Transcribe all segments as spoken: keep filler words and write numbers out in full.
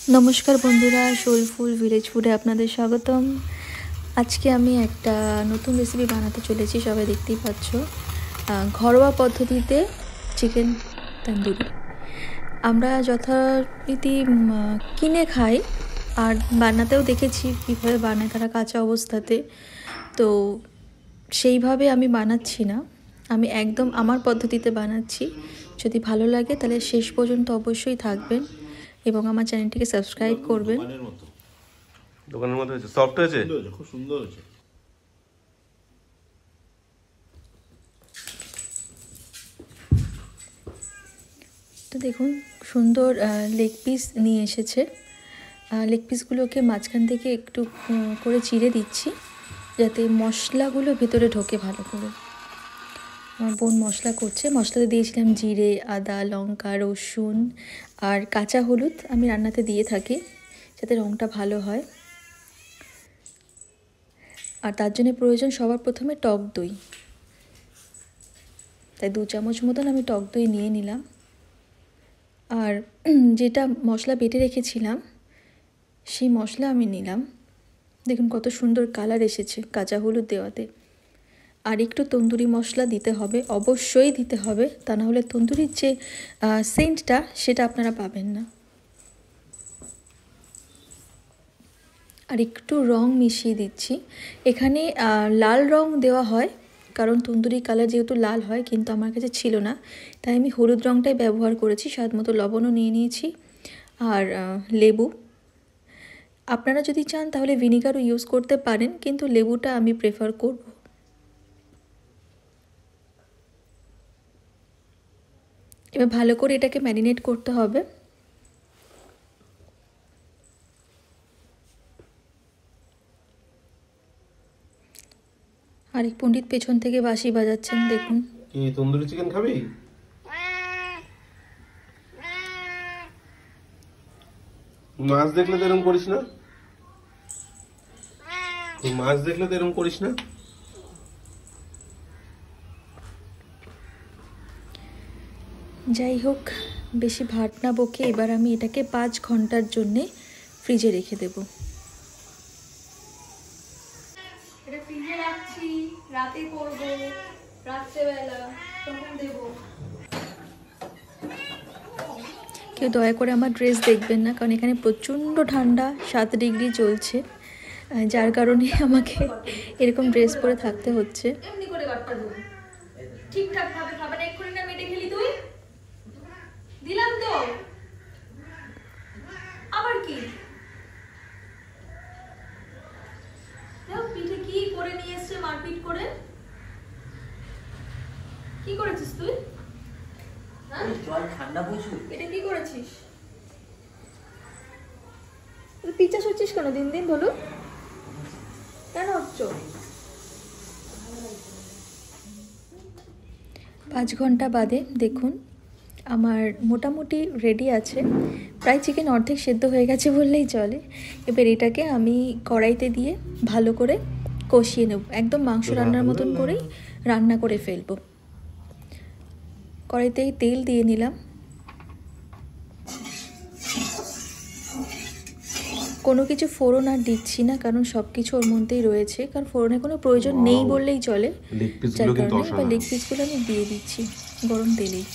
नमस्कार बंधुरा soulful village फुडे आपनादेर स्वागतम। आज के आमी एकटा नतून रेसिपि बानाते चलेछि। सबाई देखतेई पाচ্ছো घरोया पद्धतिते चिकेन तंदूरी। आमरा यथारीति किने खाई और बानातेও দেখেছি কিভাবে বানায় তারা কাঁচা অবস্থাতে। তো সেইভাবে আমি বানাচ্ছি না, আমি একদম আমার পদ্ধতিতে বানাচ্ছি। যদি ভালো লাগে তাহলে শেষ পর্যন্ত অবশ্যই থাকবেন এবং আমার চ্যানেলটিকে সাবস্ক্রাইব করবেন। দোকানের মতো হয়েছে, সফট হয়েছে, খুব সুন্দর হয়েছে। তো দেখুন সুন্দর লেগ পিস নিয়ে এসেছে। লেগ পিসগুলোকে মাঝখান থেকে একটু করে চিড়ে দিচ্ছি যাতে মশলাগুলো ভিতরে ঢোকে ভালো করে। আমার বোন মশলা করছে, মশলাতে দিয়েছিলাম জিরে, আদা, লঙ্কা, রসুন আর কাঁচা হলুদ। আমি রান্নাতে দিয়ে থাকি যাতে রঙটা ভালো হয়। আর তার জন্য প্রয়োজন সবার প্রথমে টক দই, তাই দু চামচ মতন আমি টক দই নিয়ে নিলাম। আর যেটা মশলা বেটে রেখেছিলাম সেই মশলা আমি নিলাম। দেখুন কত সুন্দর কালার এসেছে কাঁচা হলুদ দেওয়াতে। আর একটু তন্দুরি মশলা দিতে হবে, অবশ্যই দিতে হবে, তা না হলে তন্দুরির যে সেন্টটা সেটা আপনারা পাবেন না। আর একটু রং মিশিয়ে দিচ্ছি। এখানে লাল রং দেওয়া হয় কারণ তন্দুরি কালার যেহেতু লাল হয়, কিন্তু আমার কাছে ছিল না তাই আমি হলুদ রংটাই ব্যবহার করেছি। স্বাদ মতো লবণও নিয়ে নিয়েছি আর লেবু। আপনারা যদি চান তাহলে ভিনিগারও ইউজ করতে পারেন, কিন্তু লেবুটা আমি প্রেফার করব। এবার ভালো করে এটাকে ম্যারিনেট করতে হবে। আরেক পণ্ডিত পেছন থেকে বাঁশি বাজাচ্ছেন, দেখুন। কি তন্দুরি চিকেন খাবি? মাছ দেখলে তো এরকম করিস না, মাছ দেখলে তো এরকম করিস না। যাই হোক, বেশি ভাত না বকে এবার আমি এটাকে পাঁচ ঘন্টার জন্যে ফ্রিজে রেখে দেব। এটা ফ্রিজে রাখছি, রাতে করব, রাত্রেবেলা তখন দেব। কেউ দয়া করে আমার ড্রেস দেখবেন না, কারণ এখানে প্রচণ্ড ঠান্ডা, সাত ডিগ্রি চলছে, যার কারণে আমাকে এরকম ড্রেস পরে থাকতে হচ্ছে। এমনি করে বাটটা দেব, ঠিকঠাক ভাবে খাবে না। এক্ষুনি না মেটে খেলি তুই, দিলাম তো, আবার কি পিঠে কি করে নিয়ে এসছে মারপিট করে? কি করেছিস তুই? জল ঠান্ডা প্রচুর। এটা কি করেছিস? তুই পিচা হচ্ছিস কেন দিন দিন? বলো কেন হচ্ছ? পাঁচ ঘন্টা বাদে দেখুন আমার মোটামুটি রেডি আছে, প্রায় চিকেন অর্ধেক সেদ্ধ হয়ে গেছে বললেই চলে। এবার এটাকে আমি কড়াইতে দিয়ে ভালো করে কষিয়ে নেব, একদম মাংস রান্নার মতন করেই রান্না করে ফেলবো। কড়াইতেই তেল দিয়ে নিলাম। কোনো কিছু ফোড়ন আর দিচ্ছি না, কারণ সব কিছু ওর মধ্যেই রয়েছে, কারণ ফোড়নের কোনো প্রয়োজন নেই বললেই চলে। যার কারণে এবার লেগ পিসগুলো আমি দিয়ে দিচ্ছি গরম তেলেই।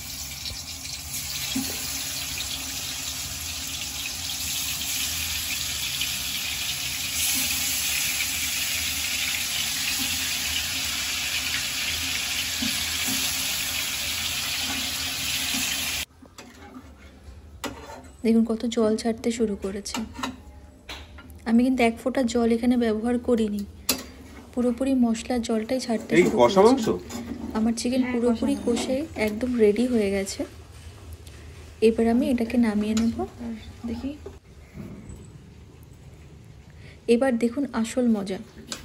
দেখুন কত জল ছাড়তে শুরু করেছে। আমি কিন্তু এক ফোঁটা জল এখানে ব্যবহার করিনি, পুরোপুরি মশলার জলটাই ছাড়তে শুরু করেছে। আমার চিকেন পুরোপুরি কষে একদম রেডি হয়ে গেছে। এবার আমি এটাকে নামিয়ে নেব। দেখি, এবার দেখুন আসল মজা।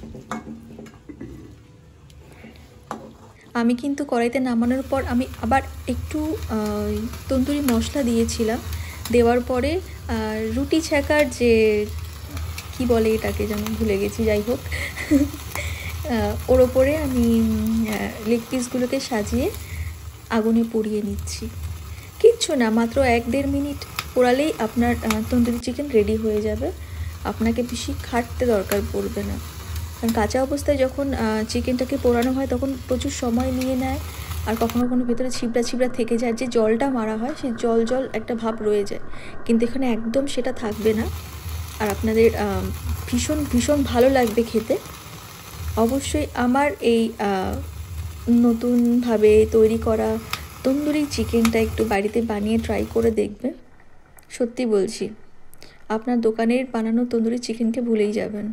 আমি কিন্তু কড়াইতে নামানোর পর আমি আবার একটু তন্দুরি মশলা দিয়েছিলাম। দেওয়ার পরে রুটি ছ্যাঁকার যে কি বলে এটাকে যেন ভুলে গেছি, যাই হোক ওর ওপরে আমি লেগ পিসগুলোকে সাজিয়ে আগুনে পুড়িয়ে নিচ্ছি। কিচ্ছু না, মাত্র এক দেড় মিনিট পোড়ালেই আপনার তন্দুরি চিকেন রেডি হয়ে যাবে। আপনাকে বেশি খাটতে দরকার পড়বে না, কারণ কাঁচা অবস্থায় যখন চিকেনটাকে পোড়ানো হয় তখন প্রচুর সময় নিয়ে নেয়, আর কখনো কখনো ভেতরে ছিবড়া ছিবড়া থেকে যায়। যে জলটা মারা হয় সেই জল জল একটা ভাব রয়ে যায়, কিন্তু এখানে একদম সেটা থাকবে না। আর আপনাদের ভীষণ ভীষণ ভালো লাগবে খেতে। অবশ্যই আমার এই নতুনভাবে তৈরি করা তন্দুরি চিকেনটা একটু বাড়িতে বানিয়ে ট্রাই করে দেখবে। সত্যি বলছি, আপনার দোকানের বানানো তন্দুরি চিকেনকে ভুলেই যাবেন।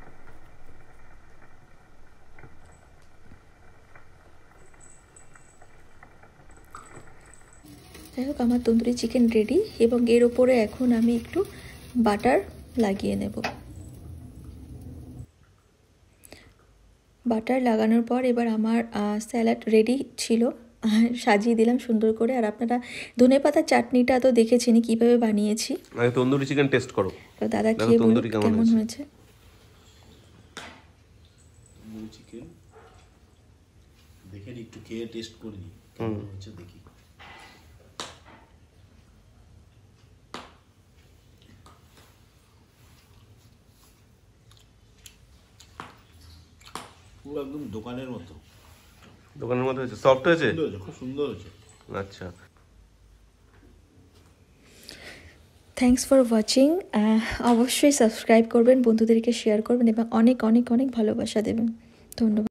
যাই হোক, আমার তন্দুরি চিকেন রেডি, এবং এর ওপরে এখন আমি একটু বাটার লাগিয়ে নেব। বাটার লাগানোর পর এবার আমার স্যালাড রেডি ছিল, সাজিয়ে দিলাম সুন্দর করে। আর আপনারা ধনেপাতার চাটনিটা তো দেখেছেনই কীভাবে বানিয়েছি। আগে তন্দুরি চিকেন টেস্ট করো। তো দাদা খেয়ে বলুন কেমন হয়েছে। তন্দুরি চিকেন দেখে একটু খেয়ে টেস্ট করে নিই কেমন হয়েছে দেখি। পুরো একদম দোকানের মতো। দোকানের মতো হয়েছে? সফট হয়েছে? খুব সুন্দর হয়েছে। আচ্ছা, থ্যাংকস ফর ওয়াচিং। অবশ্যই সাবস্ক্রাইব করবেন, বন্ধুদেরকে শেয়ার করবেন এবং অনেক অনেক অনেক ভালোবাসা দেবেন। ধন্যবাদ।